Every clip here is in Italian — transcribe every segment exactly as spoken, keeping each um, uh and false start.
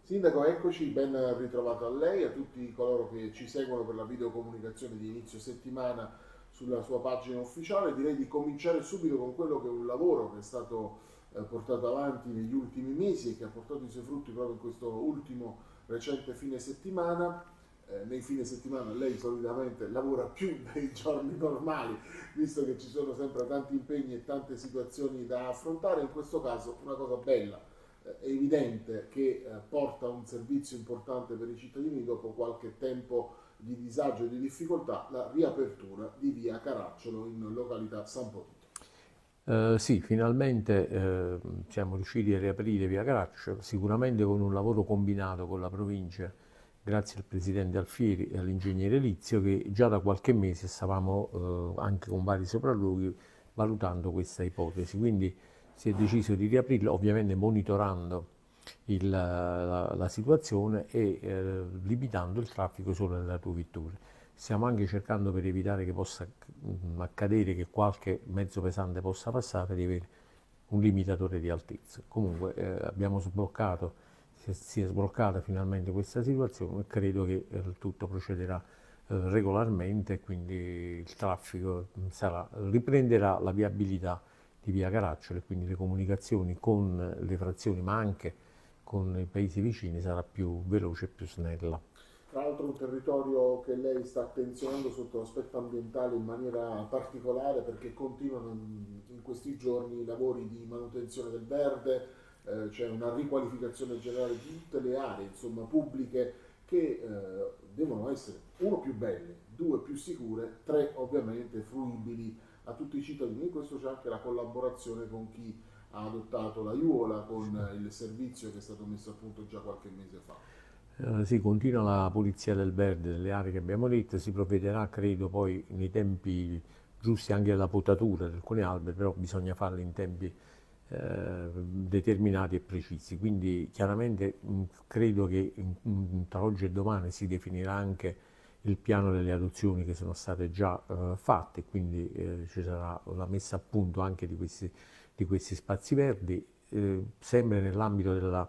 Sindaco, eccoci, ben ritrovato a lei, a tutti coloro che ci seguono per la videocomunicazione di inizio settimana sulla sua pagina ufficiale. Direi di cominciare subito con quello che è un lavoro che è stato eh, portato avanti negli ultimi mesi e che ha portato i suoi frutti proprio in questo ultimo recente fine settimana. Eh, nei fine settimana lei solitamente lavora più dei giorni normali, visto che ci sono sempre tanti impegni e tante situazioni da affrontare. In questo caso una cosa bella, è evidente che eh, porta un servizio importante per i cittadini dopo qualche tempo di disagio e di difficoltà, la riapertura di via Caracciolo in località San Potito. Eh, sì, finalmente eh, siamo riusciti a riaprire via Caracciolo, sicuramente con un lavoro combinato con la provincia, grazie al presidente Alfieri e all'ingegnere Lizio, che già da qualche mese stavamo eh, anche con vari sopralluoghi valutando questa ipotesi. Quindi si è deciso di riaprirlo, ovviamente monitorando il- la, la situazione e eh, limitando il traffico solo nelle autovetture. Stiamo anche cercando, per evitare che possa mm, accadere che qualche mezzo pesante possa passare, di avere un limitatore di altezza. Comunque eh, abbiamo sbloccato, si è, si è sbloccata finalmente questa situazione e credo che eh, tutto procederà eh, regolarmente e quindi il traffico mm, sarà, riprenderà la viabilità di via Caracciolo e quindi le comunicazioni con le frazioni ma anche con i paesi vicini sarà più veloce e più snella. Tra l'altro un territorio che lei sta attenzionando sotto l'aspetto ambientale in maniera particolare perché continuano in, in questi giorni i lavori di manutenzione del verde, eh, c'è una riqualificazione generale di tutte le aree, insomma, pubbliche che eh, devono essere, uno, più belle, due, più sicure, tre, ovviamente fruibili a tutti i cittadini. In questo c'è anche la collaborazione con chi ha adottato la Iuola, con il servizio che è stato messo a punto già qualche mese fa. Eh, sì, continua la pulizia del verde delle aree che abbiamo detto, si provvederà credo poi nei tempi giusti anche alla potatura di alcuni alberi, però bisogna farli in tempi eh, determinati e precisi. Quindi chiaramente mh, credo che in- in- tra oggi e domani si definirà anche il piano delle adozioni che sono state già eh, fatte, quindi eh, ci sarà la messa a punto anche di questi, di questi spazi verdi, eh, sempre nell'ambito della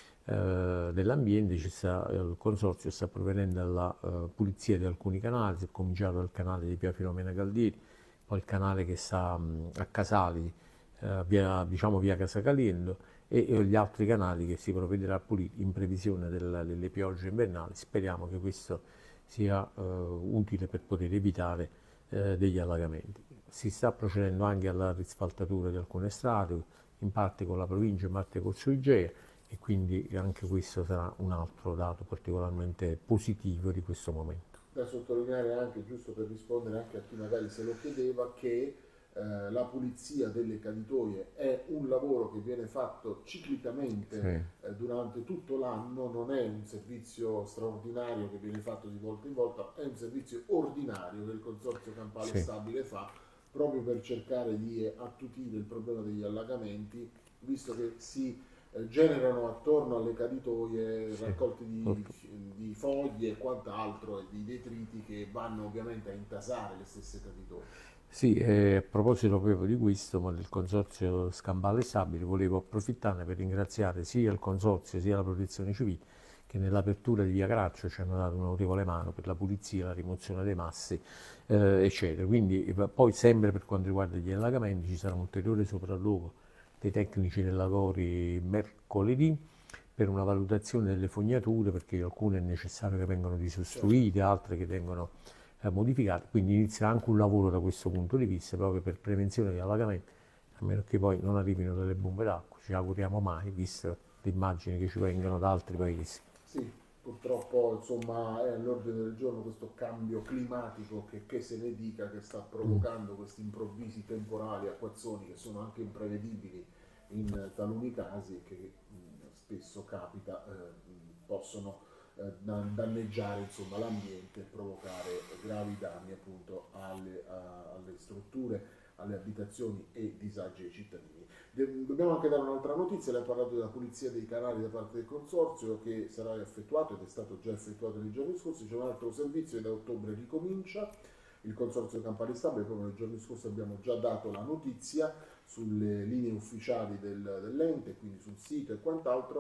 eh, dell'ambiente. Ci sta, il consorzio sta provvedendo alla eh, pulizia di alcuni canali, si è cominciato dal canale di Via Filomena Galdieri, poi il canale che sta mh, a Casali, eh, via, diciamo via Casa Caliendo, e, e gli altri canali che si provvederà a pulire in previsione del- delle piogge invernali. Speriamo che questo sia eh, utile per poter evitare eh, degli allagamenti. Si sta procedendo anche alla risfaltatura di alcune strade, in parte con la provincia, in parte con Suigea, e quindi anche questo sarà un altro dato particolarmente positivo di questo momento. Da sottolineare anche, giusto per rispondere anche a chi magari se lo chiedeva, che eh, la pulizia delle caditoie è un lavoro che viene fatto ciclicamente Sì, eh, durante tutto l'anno, non è un servizio straordinario che viene fatto di volta in volta, è un servizio ordinario che il Consorzio Campale sì. Stabile fa proprio per cercare di attutire il problema degli allagamenti, visto che si eh, generano attorno alle caditoie Sì, raccolti di, purtro- di foglie e quant'altro e di detriti che vanno ovviamente a intasare le stesse caditoie. sì, e a proposito proprio di questo, ma del consorzio Scambale Stabili, volevo approfittarne per ringraziare sia il consorzio sia la protezione civile che nell'apertura di Via Caraccio ci hanno dato un'autorevole mano per la pulizia, la rimozione dei massi, eh, eccetera. Quindi eh, poi sempre per quanto riguarda gli allagamenti ci sarà un ulteriore sopralluogo dei tecnici dei lavori mercoledì per una valutazione delle fognature, perché alcune è necessario che vengano Certo. disostruite, altre che vengono eh, modificate, quindi inizia anche un lavoro da questo punto di vista proprio per prevenzione di allagamenti, a meno che poi non arrivino delle bombe d'acqua, ci auguriamo mai, visto le immagini che ci vengono da altri paesi. Sì, purtroppo insomma è all'ordine del giorno questo cambio climatico che, che se ne dica, che sta Mm. provocando questi improvvisi temporali, acquazzoni che sono anche imprevedibili in taluni casi e che mh, spesso capita, eh, mh, possono eh, dan- danneggiare insomma l'ambiente e provocare gravi danni appunto alle, a- alle strutture, alle abitazioni e disagi ai cittadini. De- Dobbiamo anche dare un'altra notizia, lei ha parlato della pulizia dei canali da parte del consorzio che sarà effettuato ed è stato già effettuato nei giorni scorsi, c'è un altro servizio e da ottobre ricomincia, il consorzio Campari Stabile, proprio nei giorni scorsi abbiamo già dato la notizia sulle linee ufficiali del, dell'ente, quindi sul sito e quant'altro,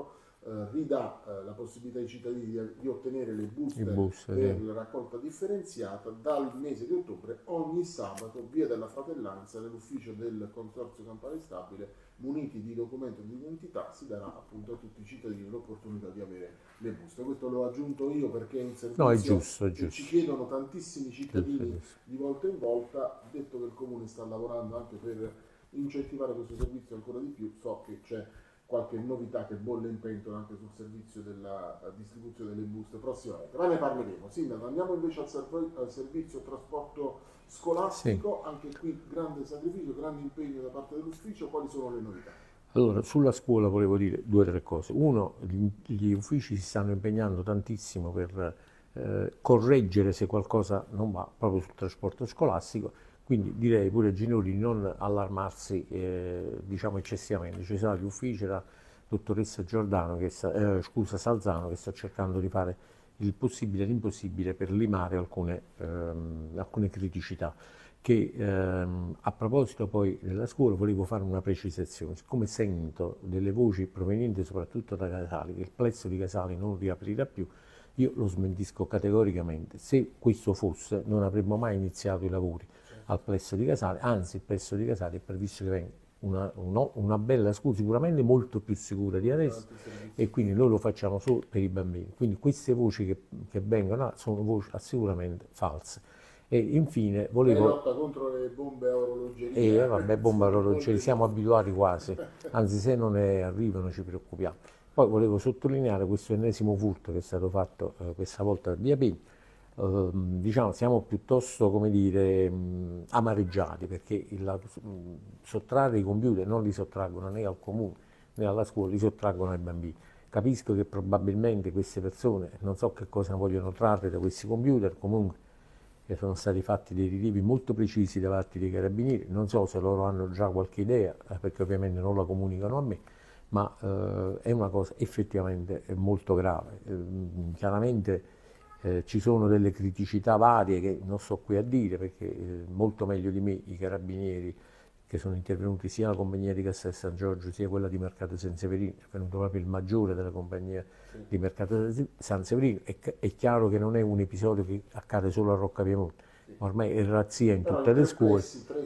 eh, ridà eh, la possibilità ai cittadini di, di ottenere le buste buste, per sì. la raccolta differenziata. Dal mese di ottobre ogni sabato via della Fratellanza nell'ufficio del Consorzio Campane Stabile, muniti di documento di identità, si darà appunto a tutti i cittadini l'opportunità di avere le buste. Questo l'ho aggiunto io perché è un servizio No, è giusto, è che giusto. ci chiedono tantissimi cittadini Giusto, giusto. di volta in volta. Detto che il Comune sta lavorando anche per incentivare questo servizio ancora di più, so che c'è qualche novità che bolle in pentola anche sul servizio della distribuzione delle buste prossimamente, ma ne parleremo. Sindaco, andiamo invece al, serv- al servizio trasporto scolastico, sì. Anche qui grande sacrificio, grande impegno da parte dell'ufficio. Quali sono le novità? Allora, sulla scuola volevo dire due o tre cose. Uno, gli, gli uffici si stanno impegnando tantissimo per eh, correggere se qualcosa non va proprio sul trasporto scolastico, quindi direi pure ai genitori di non allarmarsi eh, diciamo eccessivamente. Ci sono gli uffici, la dottoressa Giordano, che sta, eh, scusa, Salzano, che sta cercando di fare il possibile e l'impossibile per limare alcune, ehm, alcune criticità. Che ehm, a proposito poi della scuola volevo fare una precisazione, siccome sento delle voci provenienti soprattutto da Casali, che il plesso di Casali non riaprirà più, io lo smentisco categoricamente. Se questo fosse non avremmo mai iniziato i lavori al plesso di Casali, anzi il plesso di Casali è previsto che venga una, una, una bella scuola, sicuramente molto più sicura di adesso, e quindi noi lo facciamo solo per i bambini. Quindi queste voci che, che vengono sono voci sicuramente false. E infine volevo... E lotta contro le bombe a orologeria. E eh, vabbè, bombe a orologeria, siamo abituati quasi, anzi se non ne arrivano ci preoccupiamo. Poi volevo sottolineare questo ennesimo furto che è stato fatto eh, questa volta da Via Pegna. Uh, diciamo siamo piuttosto, come dire, mh, amareggiati, perché il, mh, sottrarre i computer non li sottraggono né al comune né alla scuola, li sottraggono ai bambini. Capisco che probabilmente queste persone non so che cosa vogliono trarre da questi computer, comunque che sono stati fatti dei rilievi molto precisi da parte dei carabinieri, non so se loro hanno già qualche idea, perché ovviamente non la comunicano a me, ma eh, è una cosa effettivamente molto grave. Eh, chiaramente eh, ci sono delle criticità varie che non sto qui a dire, perché eh, molto meglio di me i carabinieri che sono intervenuti sia la compagnia di Castel San Giorgio sia quella di Mercato San Severino, è venuto proprio il maggiore della compagnia sì. di Mercato San Severino. È, è chiaro che non è un episodio che accade solo a Roccapiemonte, sì. ormai è razzia in Però tutte le scuole,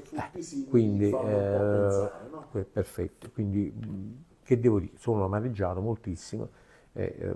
eh, quindi eh, pensare, no? perfetto, quindi che devo dire, sono amareggiato moltissimo, eh,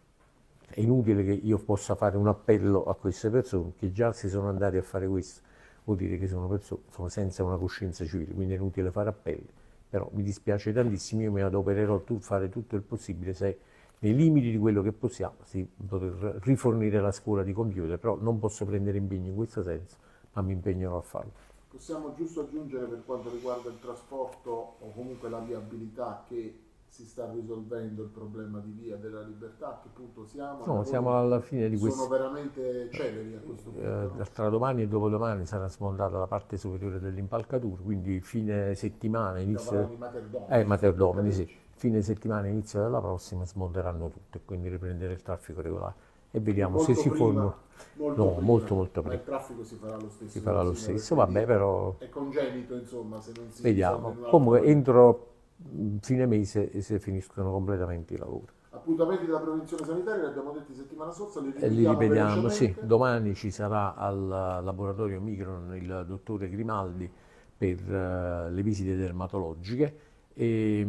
è inutile che io possa fare un appello a queste persone che già si sono andati a fare questo, vuol dire che sono persone sono senza una coscienza civile, quindi è inutile fare appelli, però mi dispiace tantissimo, io mi adopererò a fare tutto il possibile, se nei limiti di quello che possiamo, si poter rifornire la scuola di computer, però non posso prendere impegno in questo senso, ma mi impegnerò a farlo. Possiamo giusto aggiungere per quanto riguarda il trasporto o comunque la viabilità che si sta risolvendo il problema di Via della Libertà, a che punto siamo? No, siamo alla fine di questo. Sono veramente celeri a questo punto. Eh, no? Tra domani e dopodomani sarà smontata la parte superiore dell'impalcatura, quindi fine settimana, inizio... di Materdomini. Eh, Materdomini, sì. Fine settimana, inizio della prossima smonteranno tutto e quindi riprendere il traffico regolare. E vediamo molto se si prima, formano. Molto no, prima, molto molto prima. Ma il traffico si farà lo stesso. Si farà lo stesso, vabbè, però. È congenito, insomma, se non si vediamo. Comunque entro fine mese si finiscono completamente i lavori. Appuntamenti della prevenzione sanitaria, li abbiamo detti settimana scorsa, li e li ripetiamo, sì. Domani ci sarà al laboratorio Micron il dottore Grimaldi per uh, le visite dermatologiche. E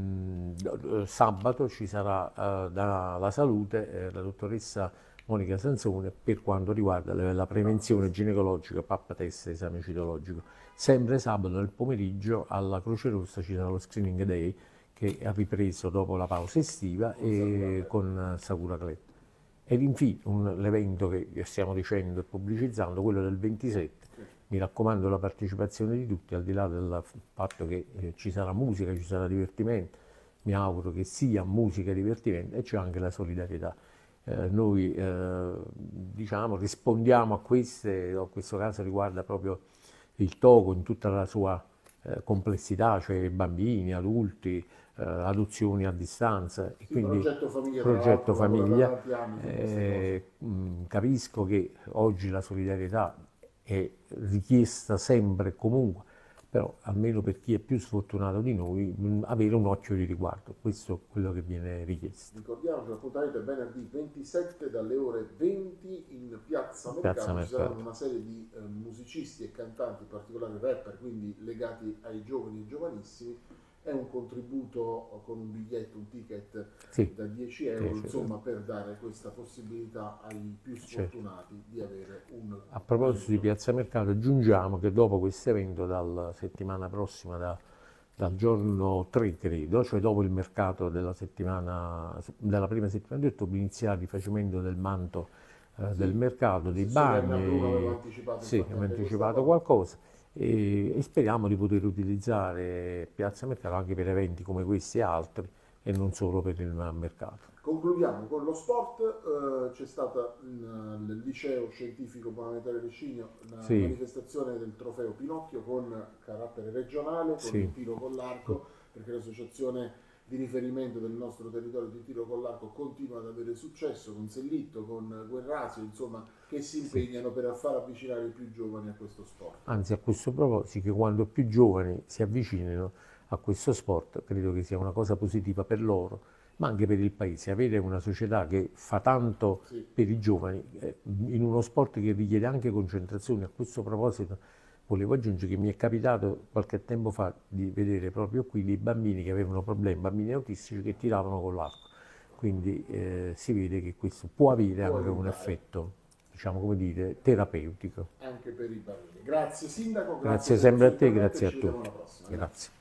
mh, sabato ci sarà uh, dalla salute eh, la dottoressa Monica Sansone per quanto riguarda le, la prevenzione ginecologica, pappa test e esame citologico. Sempre sabato nel pomeriggio alla Croce Rossa ci sarà lo screening day che ha ripreso dopo la pausa estiva con e Sakura con Sakura Club. Ed infine l'evento che stiamo dicendo e pubblicizzando, quello del ventisette. Mi raccomando la partecipazione di tutti, al di là del fatto che eh, ci sarà musica, ci sarà divertimento, mi auguro che sia musica e divertimento, e c'è anche la solidarietà. Eh, noi eh, diciamo, rispondiamo a queste, in questo caso riguarda proprio il Togo in tutta la sua eh, complessità, cioè bambini, adulti, eh, adozioni a distanza. Sì, e quindi, progetto famiglia, progetto famiglia anni, eh, mh, capisco che oggi la solidarietà è richiesta sempre e comunque, però almeno per chi è più sfortunato di noi, mh, avere un occhio di riguardo, questo è quello che viene richiesto. Ricordiamo che l'appuntamento è venerdì ventisette dalle ore venti in Piazza Mercato. Piazza Ci Mercato. saranno una serie di eh, musicisti e cantanti, in particolare rapper, quindi legati ai giovani e giovanissimi. È un contributo con un biglietto, un ticket Sì, da dieci euro, dieci insomma, euro. per dare questa possibilità ai più sfortunati certo. di avere un... A proposito di Piazza Mercato, aggiungiamo che dopo questo evento, dalla settimana prossima, da, dal giorno tre credo, cioè dopo il mercato della settimana, della prima settimana di ottobre, inizia il rifacimento del manto eh, sì. del mercato, dei bagni, sì, abbiamo anticipato qualcosa. E, e speriamo di poter utilizzare Piazza Mercato anche per eventi come questi e altri e non solo per il mercato. Concludiamo con lo sport, eh, c'è stata in, nel liceo scientifico Bonaventure Rescigno una sì. manifestazione del trofeo Pinocchio con carattere regionale, con sì. il tiro con l'arco, perché l'associazione di riferimento del nostro territorio di tiro con l'arco continua ad avere successo con Sellitto, con Guerrasio, insomma, che si impegnano sì. per far avvicinare i più giovani a questo sport. Anzi, a questo proposito, che quando più giovani si avvicinino a questo sport, credo che sia una cosa positiva per loro, ma anche per il paese. Avere una società che fa tanto sì. per i giovani, eh, in uno sport che richiede anche concentrazione. A questo proposito volevo aggiungere che mi è capitato qualche tempo fa di vedere proprio qui dei bambini che avevano problemi, bambini autistici che tiravano con l'arco, quindi eh, si vede che questo può avere può anche un effetto, diciamo come dire, terapeutico. Anche per i bambini. Grazie Sindaco. Grazie, grazie sempre a te, grazie a tutti. Grazie.